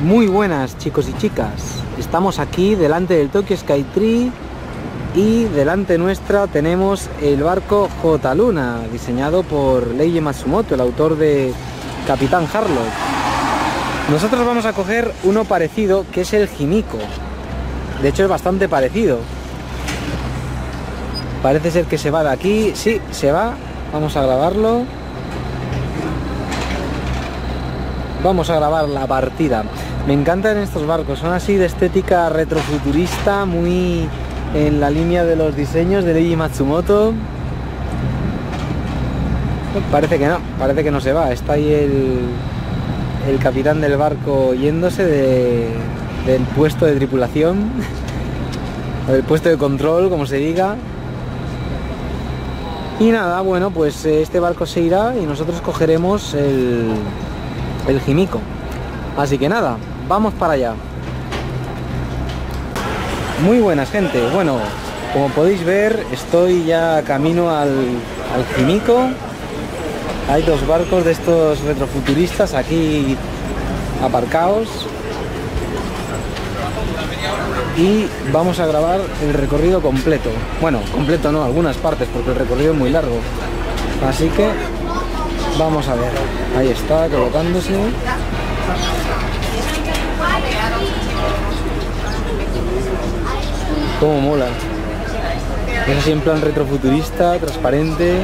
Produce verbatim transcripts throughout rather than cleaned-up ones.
Muy buenas chicos y chicas, estamos aquí delante del Tokyo Skytree y delante nuestra tenemos el barco J Luna, diseñado por Leiji Matsumoto, el autor de Capitán Harlock. Nosotros vamos a coger uno parecido, que es el Himiko. De hecho es bastante parecido. Parece ser que se va de aquí, sí, se va. Vamos a grabarlo. Vamos a grabar la partida. Me encantan estos barcos, son así de estética retrofuturista, muy en la línea de los diseños de Leiji Matsumoto. Parece que no, parece que no se va. Está ahí el, el capitán del barco yéndose de, del puesto de tripulación, o del puesto de control, como se diga. Y nada, bueno, pues este barco se irá y nosotros cogeremos el, el Himiko. Así que nada, vamos para allá. Muy buenas, gente. Bueno, como podéis ver, estoy ya camino al, al Himiko. Hay dos barcos de estos retrofuturistas aquí aparcados. Y vamos a grabar el recorrido completo. Bueno, completo no, algunas partes, porque el recorrido es muy largo. Así que vamos a ver. Ahí está, colocándose. Cómo mola. Es así en plan retrofuturista, transparente.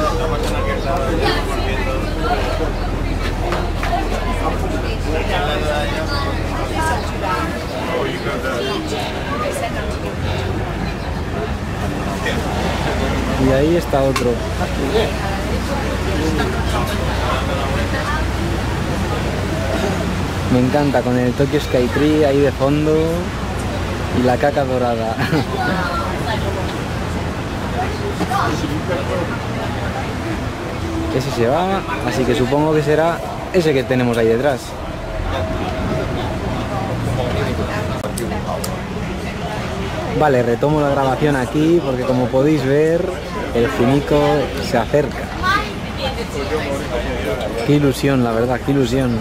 Y ahí está otro. Me encanta, con el Tokyo Skytree ahí de fondo y la caca dorada. Ese se va, así que supongo que será ese que tenemos ahí detrás. Vale, retomo la grabación aquí porque, como podéis ver, el Himiko se acerca. Qué ilusión, la verdad, qué ilusión.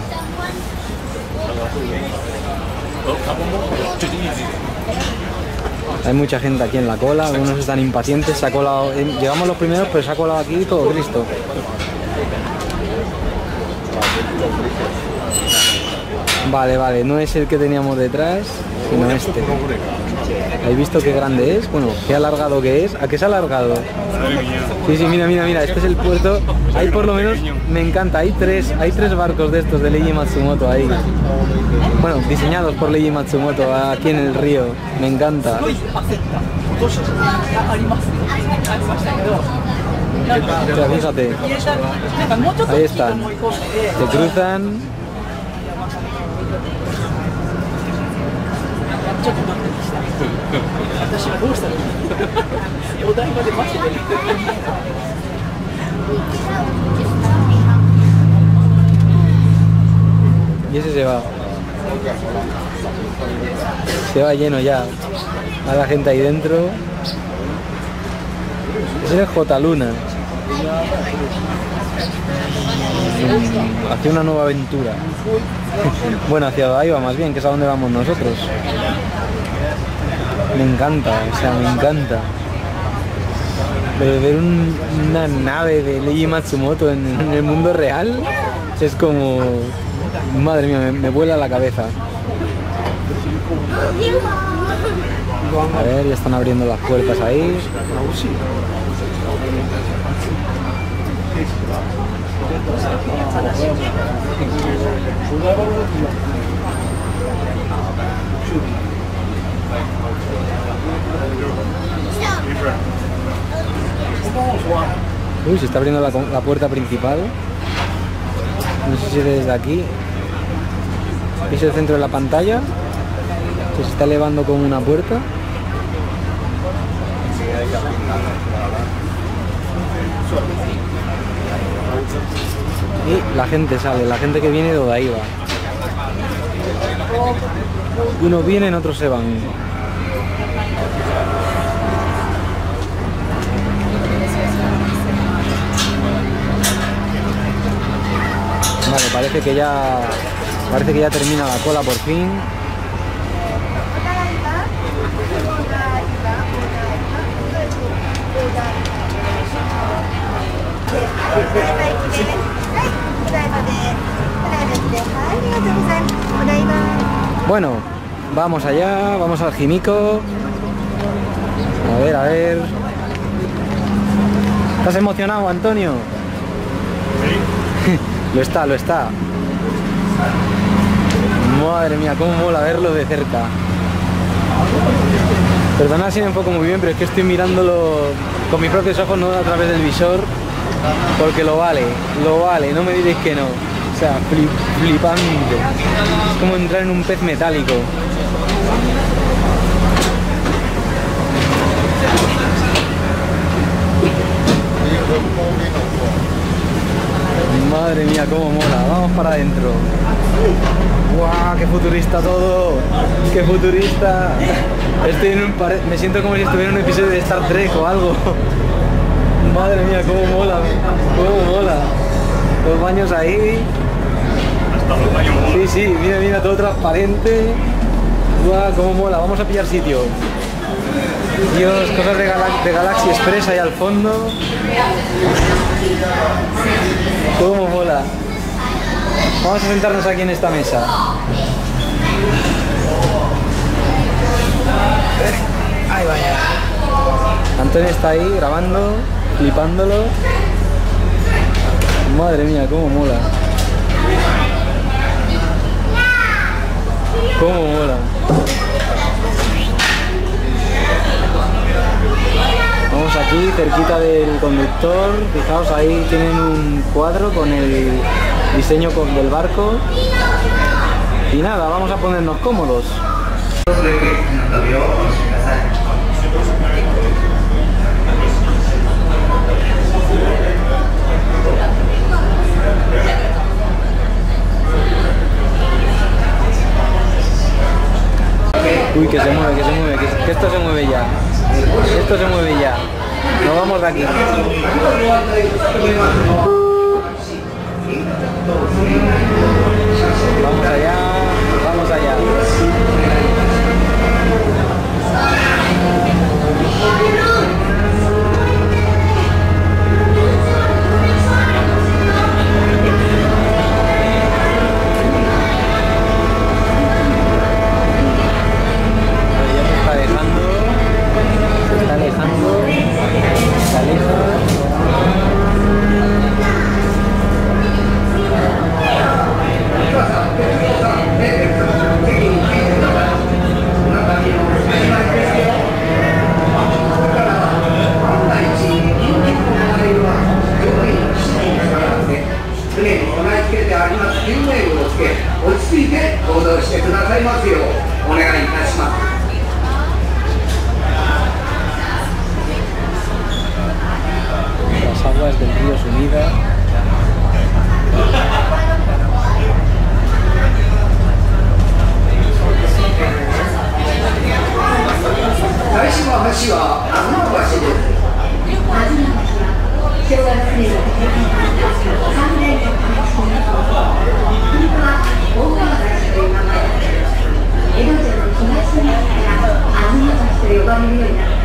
Hay mucha gente aquí en la cola, algunos están impacientes, se ha colado, llegamos los primeros, pero se ha colado aquí todo Cristo. Vale, vale, no es el que teníamos detrás, sino este. ¿Habéis visto qué grande es? Bueno, qué alargado que es. ¿A qué se ha alargado? Sí, sí, mira, mira, mira, este es el puerto. Hay por lo menos, me encanta, hay tres, hay tres barcos de estos de Leiji Matsumoto ahí. Bueno, diseñados por Leiji Matsumoto aquí en el río. Me encanta. O sea, fíjate. Ahí están. Se cruzan. Y ese se va. Se va lleno ya. A la gente ahí dentro. Ese es el J Luna. Hacia una nueva aventura. Bueno, hacia Odaiba más bien, que es a donde vamos nosotros. Me encanta, o sea, me encanta. Pero ver un, una nave de Leiji Matsumoto en, en el mundo real es como... Madre mía, me, me vuela la cabeza. A ver, ya están abriendo las puertas ahí. Uy, se está abriendo la, la puerta principal. No sé si desde aquí. Es el centro de la pantalla, que se está elevando como una puerta. Y la gente sale, la gente que viene de Odaiba. Unos vienen, otros se van. Vale, parece que ya Parece que ya termina la cola por fin. Bueno, vamos allá, vamos al Jimico. A ver, a ver. ¿Estás emocionado, Antonio? Sí. Lo está, lo está. Madre mía, cómo mola verlo de cerca. Perdona si me enfoco muy bien, pero es que estoy mirándolo con mis propios ojos, no a través del visor, porque lo vale, lo vale, no me diréis que no. O sea, flip, flipante. Es como entrar en un pez metálico. Madre mía, cómo mola. Vamos para adentro. ¡Guau! ¡Qué futurista todo! ¡Qué futurista! Estoy en un pare... Me siento como si estuviera en un episodio de Star Trek o algo. Madre mía, cómo mola. Cómo mola. Los baños ahí. Hasta los baños mola. Sí, sí, mira, mira, todo transparente. ¡Guau! Cómo mola. Vamos a pillar sitio. Dios, cosas de, Gala de Galaxy Express ahí al fondo. Cómo mola. Vamos a sentarnos aquí en esta mesa. Ahí vaya. Antonio está ahí grabando, flipándolo. Madre mía, cómo mola. Cómo mola. Vamos aquí cerquita del conductor. Fijaos, ahí tienen un cuadro con el diseño del barco. Y nada, vamos a ponernos cómodos. Uy, que se mueve, que se mueve, que, que esto se mueve ya. Esto se mueve ya. Nos vamos de aquí. Vamos allá, vamos allá. Ya se está dejando. Se está alejando. Se aleja. Las aguas del río Sumida. 大島橋はあずま橋です。小学生のさんねんの古くは大川橋という名前で江戸城の東にからあずま橋と呼ばれるようになりました。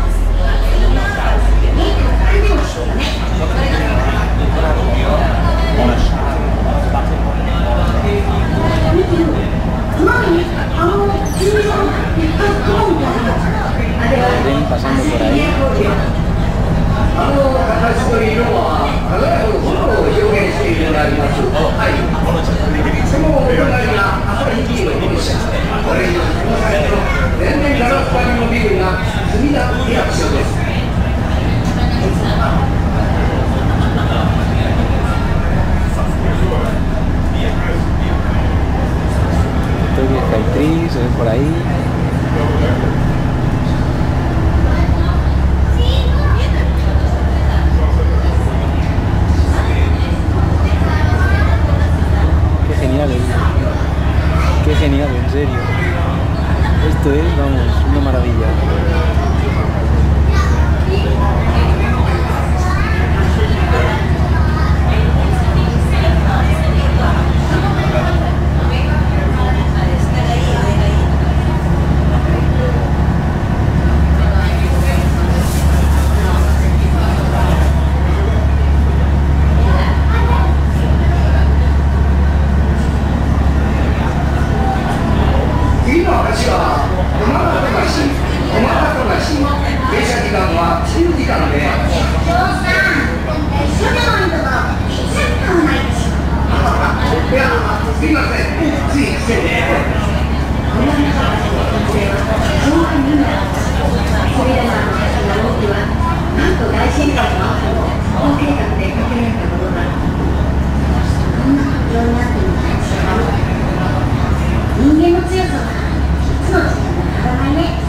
Ven pasando por ahí. あの形と色は輝く炎を表現しているのであります。はい。そのお隣が朝日ビール本社。これにこの先の全然ガラス張りのビルが墨田区役所です。 Todavía Caitriz, se ve por ahí. Qué genial, ¿eh? Qué genial, en serio. Esto es, vamos, una maravilla. すいません、つい失礼。 この中はそれは昭和にねん、隅田川の橋の多くはなんと大震災の後の復興計画で架けられたものだ。こんな環境にあっても立ち上がる。人間の強さはいつの時間も変わらないね。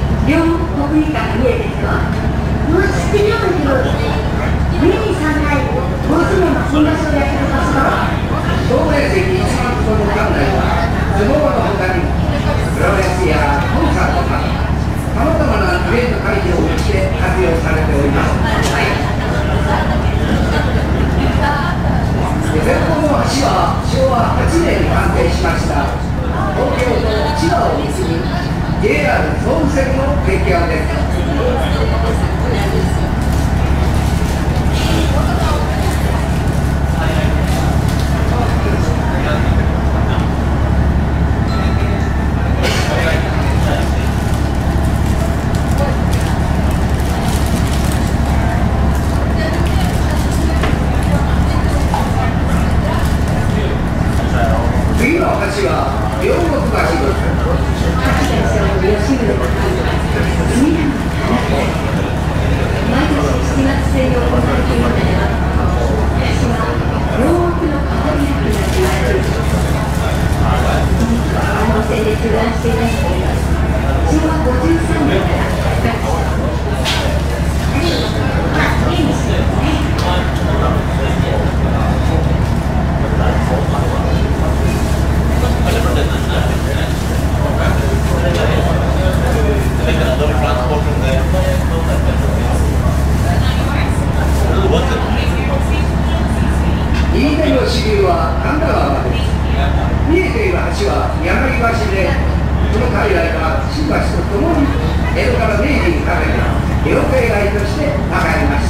国技館が見えてるわ。もう知ってるようだけど、上にさんがいもうすぐの本場所でやってる場所だわ。総面積いちまんほどの館内は相撲の他にもプロレスやコンサートなどさまざまなイベント会場として活用されております。はい、前方の橋はしょうわはちねんに完成しました東京と千葉を結ぶ ジェイアール 総武線の出来上がりです。次の橋は両国橋です。毎年しちがつ末に行われているのでは、橋は両国の川開きが言われています。可能性で中断していた人です。しょうわごじゅうさんねんから復活しまあ、例にしてですね。右手の支流は神田川まで、見えている橋は柳橋で、この界隈は新橋とともに江戸から明治にかけて両境街として栄えました。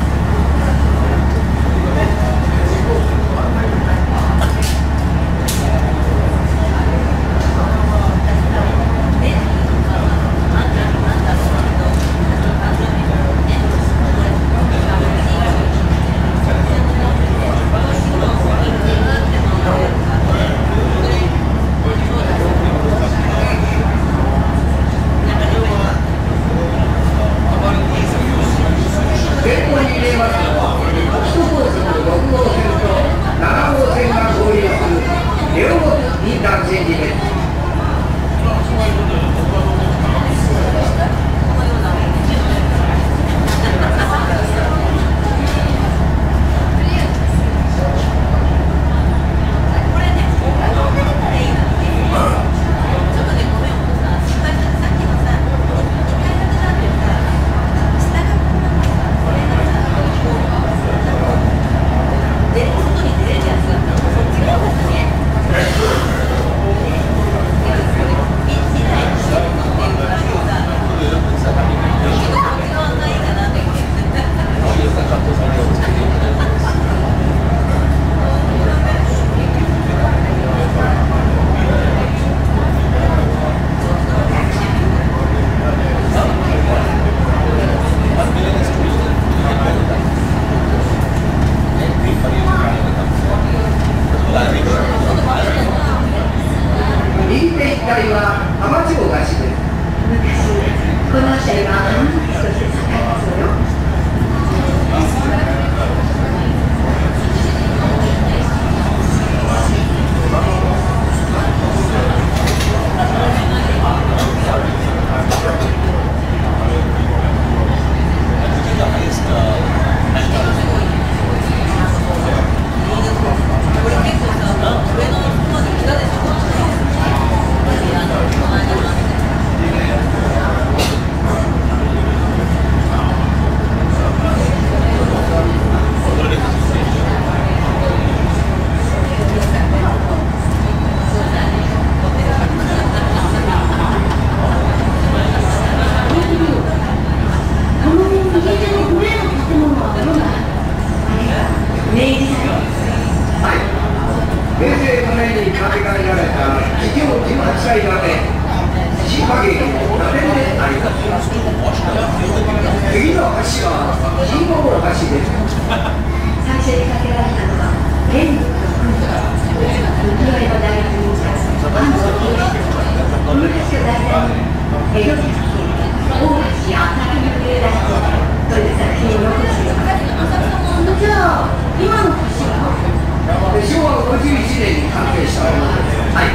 しょうわごじゅういちねんに完成したものです。はい。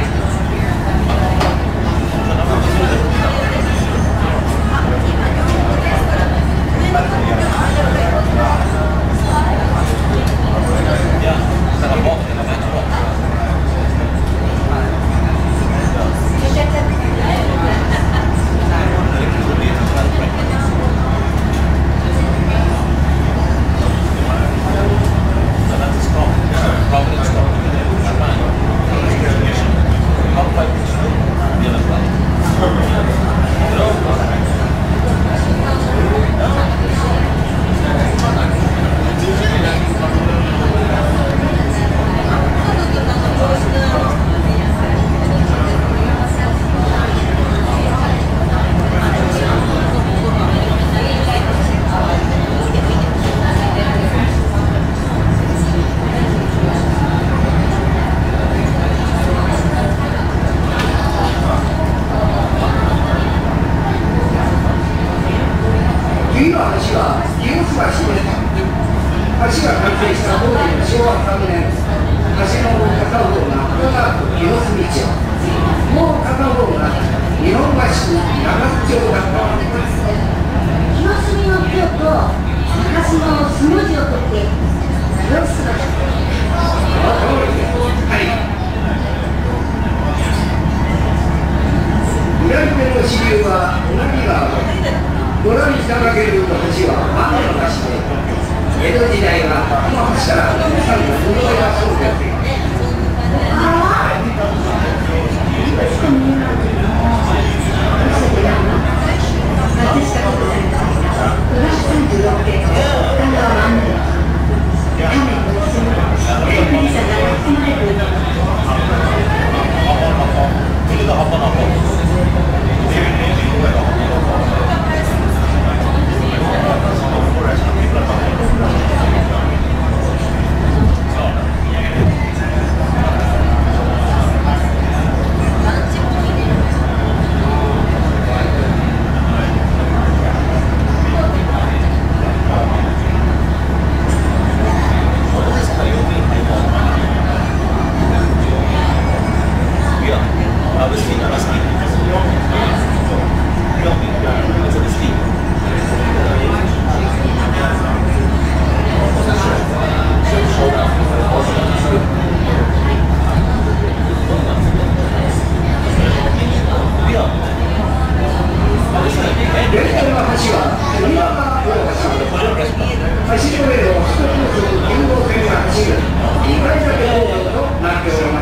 階建て道路となっております。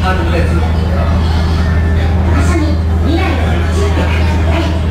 安鉄まさに未来の街って感じだね。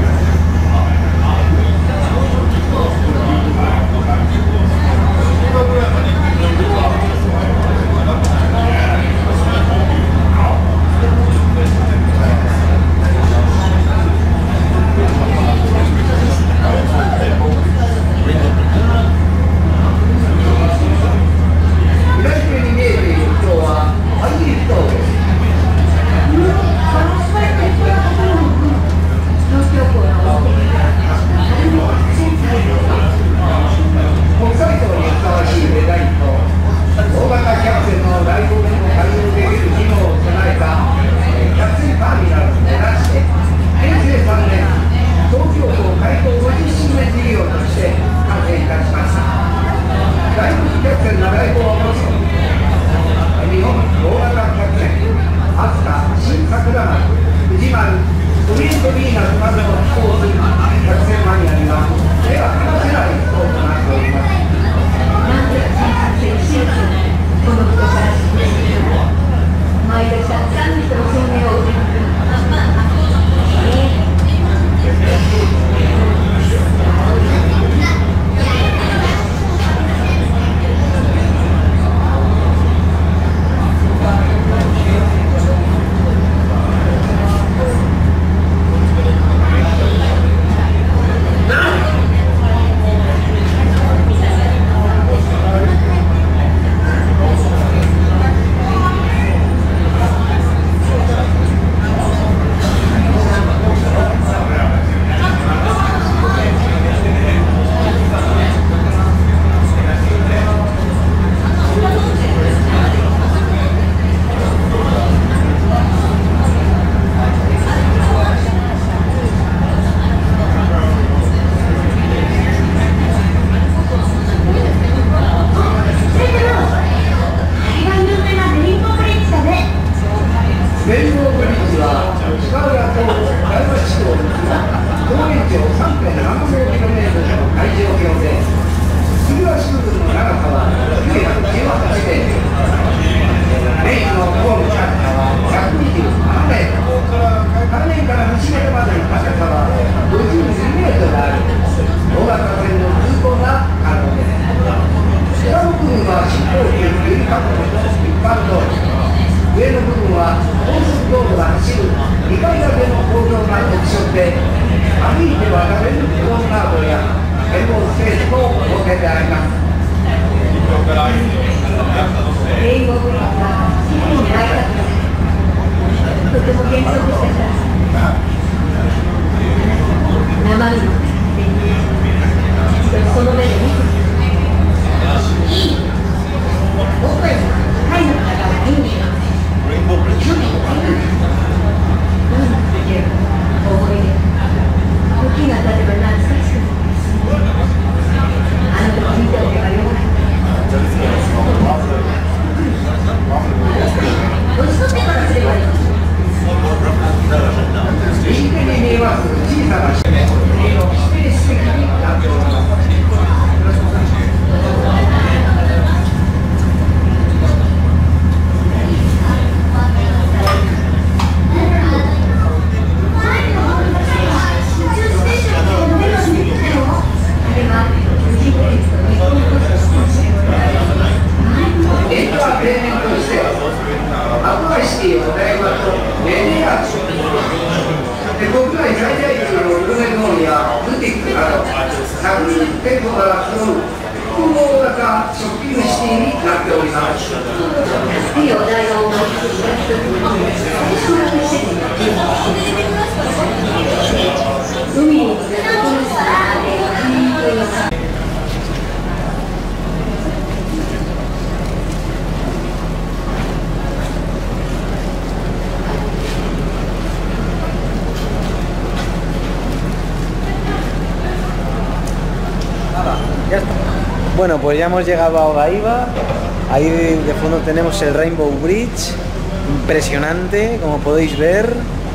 Bueno, pues ya hemos llegado a Odaiba. Ahí de fondo tenemos el Rainbow Bridge, impresionante, como podéis ver.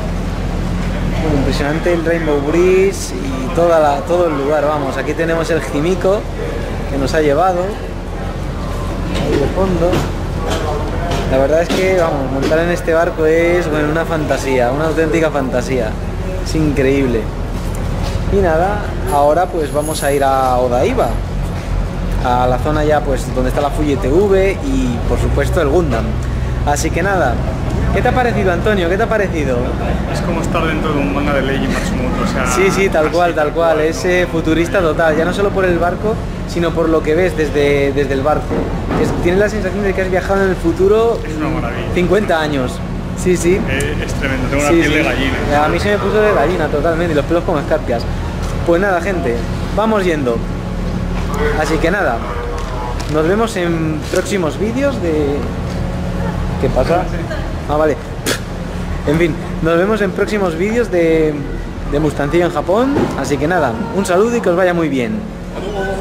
Bueno, impresionante el Rainbow Bridge y toda la, todo el lugar, vamos. Aquí tenemos el Himiko que nos ha llevado, ahí de fondo. La verdad es que, vamos, montar en este barco es, bueno, una fantasía, una auténtica fantasía. Es increíble. Y nada, ahora pues vamos a ir a Odaiba, a la zona ya pues donde está la Fuji T V y por supuesto el Gundam. Así que nada, ¿qué te ha parecido, Antonio? ¿Qué te ha parecido? Es como estar dentro de un manga de Leiji Matsumoto, o sea... Sí, sí, tal cual, tal cual, es eh, futurista total, ya no solo por el barco, sino por lo que ves desde, desde el barco. Es, tienes la sensación de que has viajado en el futuro Es una maravilla. cincuenta años. Sí, sí. Eh, es tremendo, tengo una Sí, piel sí. de gallina. A mí se me puso de gallina totalmente y los pelos como escarpias. Pues nada, gente, vamos yendo. Así que nada, nos vemos en próximos vídeos de... ¿Qué pasa? Ah, vale. En fin, nos vemos en próximos vídeos de, de Mustancillo en Japón. Así que nada, un saludo y que os vaya muy bien.